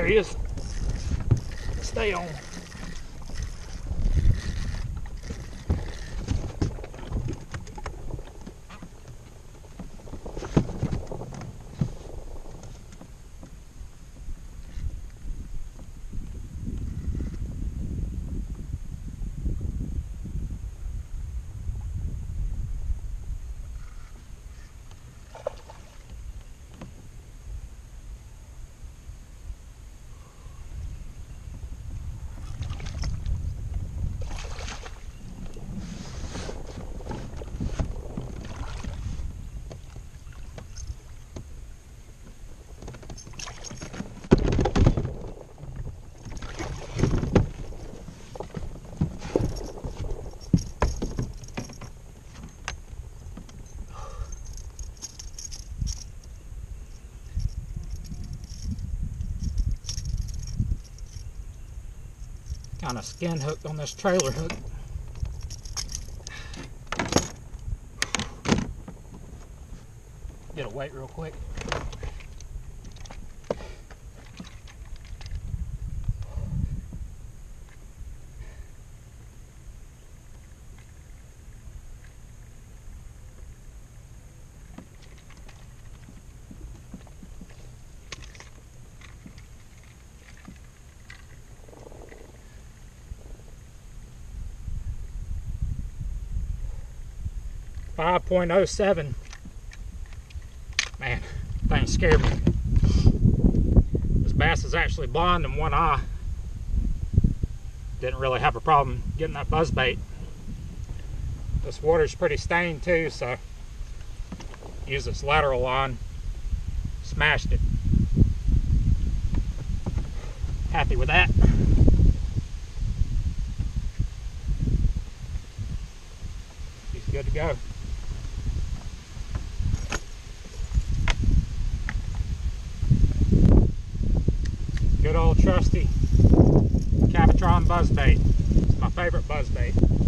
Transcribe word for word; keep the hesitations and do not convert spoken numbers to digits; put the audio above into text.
There he is. Stay on. Kind of skin hooked on this trailer hook. Get a weight real quick. five point oh seven. Man, thing scared me. This bass is actually blind in one eye. Didn't really have a problem getting that buzzbait. This water's pretty stained too, so use this lateral line. Smashed it. Happy with that. He's good to go. Good old trusty Cavatron buzzbait. It's my favorite buzzbait.